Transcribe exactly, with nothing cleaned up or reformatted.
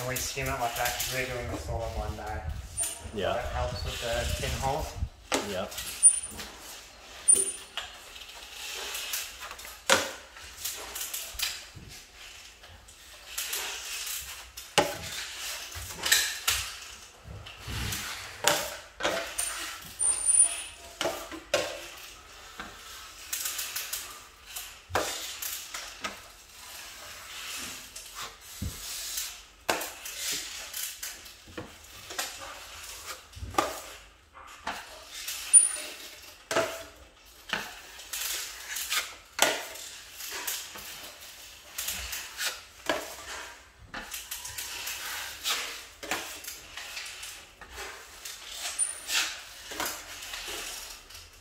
and we skim it like that because we're doing this all in one day. Yeah. So that helps with the tin holes. Yeah.